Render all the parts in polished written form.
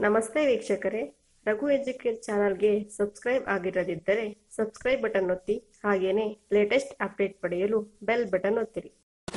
ನಮಸ್ತೆ ವೀಕ್ಷಕರೇ, ರಘು ಎಜುಕೇಟ್ ಚಾನಲ್ಗೆ ಸಬ್ಸ್ಕ್ರೈಬ್ ಆಗಿರದಿದ್ದರೆ ಸಬ್ಸ್ಕ್ರೈಬ್ ಬಟನ್ ಒತ್ತಿ, ಹಾಗೇನೇ ಲೇಟೆಸ್ಟ್ ಅಪ್ಡೇಟ್ ಪಡೆಯಲು ಬೆಲ್ ಬಟನ್ ಒತ್ತಿರಿ.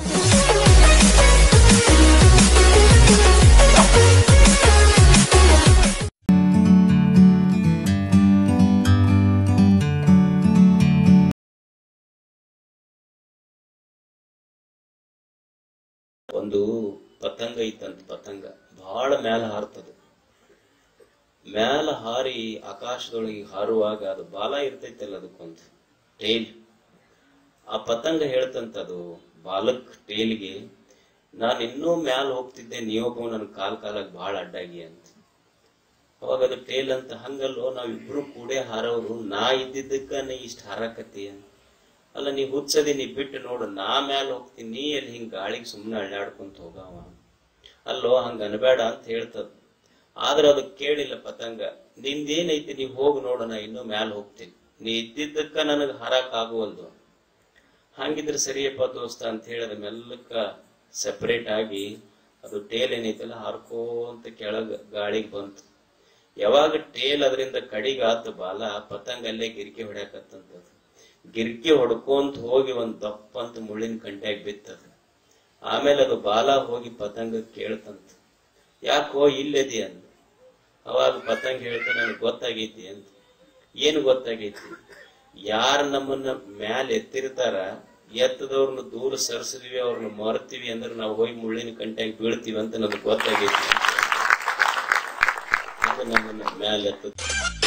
ಒಂದು ಪತಂಗ ಇತ್ತಂತ. ಪತಂಗ ಬಹಳ ಮ್ಯಾಲ ಹಾರ್ತದ. ಮ್ಯಾಲ ಹಾರಿ ಆಕಾಶದೊಳಗೆ ಹಾರುವಾಗ ಅದು ಬಾಲ ಇರ್ತೈತಲ್ಲ, ಅದಕ್ಕೊಂದು ಟೇಲ್. ಆ ಪತಂಗ ಹೇಳ್ತಂತದು ಬಾಲಕ್ ಟೇಲ್ಗೆ, ನಾನು ಇನ್ನೂ ಮ್ಯಾಲ ಹೋಗ್ತಿದ್ದೆ, ನೀವೊಬ್ಬ ನನ್ ಕಾಲಾಗ ಬಹಳ ಅಡ್ಡಾಗಿ ಅಂತ. ಅವಾಗ ಅದು ಟೇಲ್ ಅಂತ, ಹಂಗಲ್ಲೋ ನಾವಿಬ್ರು ಕೂಡೆ ಹಾರವ್ರು, ನಾ ಇದ್ದಿದ್ದಕ್ಕ ನೀ ಇಷ್ಟ ಹಾರಾಕತ್ತಿ ಅಂತ. ಅಲ್ಲ, ನೀ ಹುಚ್ಚದಿ, ನೀ ಬಿಟ್ಟು ನೋಡು, ನಾ ಮ್ಯಾಲ ಹೋಗ್ತೀನಿ, ನೀ ಎಲ್ಲಿ ಹಿಂಗ ಗಾಳಿಗೆ ಸುಮ್ಮನೆ ಅಳ್ಳಾಡ್ಕೊಂತ ಹೋಗವ, ಅಲ್ಲೋ ಹಂಗ ಅನ್ಬೇಡ ಅಂತ ಹೇಳ್ತದ. ಆದ್ರ ಅದು ಕೇಳಿಲ್ಲ ಪತಂಗ. ನಿಂದೇನೈತಿ, ನೀ ಹೋಗಿ ನೋಡು, ನಾ ಇನ್ನೂ ಮ್ಯಾಲ ಹೋಗ್ತೀನಿ, ನೀ ಇದ್ದಿದ್ದಕ್ಕ ನನಗ್ ಹಾರಾಕ್ ಆಗುವಲ್ದು. ಹಂಗಿದ್ರೆ ಸರಿಯಪ್ಪ ದೋಸ್ತ ಅಂತ ಹೇಳಿದ ಮೆಲ್ಲಕ್ಕ ಸೆಪರೇಟ್ ಆಗಿ ಅದು ಟೇಲ್ ಏನೈತಲ್ಲ ಹಾರ್ಕೋಂತ ಕೆಳಗ ಗಾಳಿಗೆ ಬಂತು. ಯಾವಾಗ ಟೇಲ್ ಅದರಿಂದ ಕಡಿಗಾತ ಬಾಲ, ಪತಂಗ ಅಲ್ಲೇ ಗಿರ್ಕಿ ಹೊಡ್ಯಾಕತ್ತಂತದ. ಗಿರ್ಕಿ ಹೊಡ್ಕೊಂತ ಹೋಗಿ ಒಂದ್ ದಪ್ಪಂತ ಮುಳ್ಳಿನ ಕಂಟ್ಯಾಗ ಬಿತ್ತದ. ಆಮೇಲೆ ಅದು ಬಾಲ ಹೋಗಿ ಪತಂಗ ಕೇಳ್ತಂತ, ಯಾಕೋ ಇಲ್ಲದಿ ಅಂದ. ಅವಾಗ ಪತಂಗ ಹೇಳ್ತ, ನನಗೆ ಗೊತ್ತಾಗೈತಿ ಅಂತ. ಏನು ಗೊತ್ತಾಗೈತಿ? ಯಾರ ನಮ್ಮನ್ನ ಮ್ಯಾಲ ಎತ್ತಿರ್ತಾರ, ಎತ್ತದವ್ರನ್ನ ದೂರ ಸರಿಸಿದ್ವಿ, ಅವ್ರನ್ನ ಮರ್ತೀವಿ ಅಂದ್ರೆ ನಾವು ಹೋಗಿ ಮುಳ್ಳಿನ ಕಂಟ್ಯಾಗ ಬೀಳ್ತೀವಿ ಅಂತ ನನಗೆ ಗೊತ್ತಾಗೈತಿ. ಅದು ನಮ್ಮನ್ನ ಮ್ಯಾಲ ಎತ್ತದ.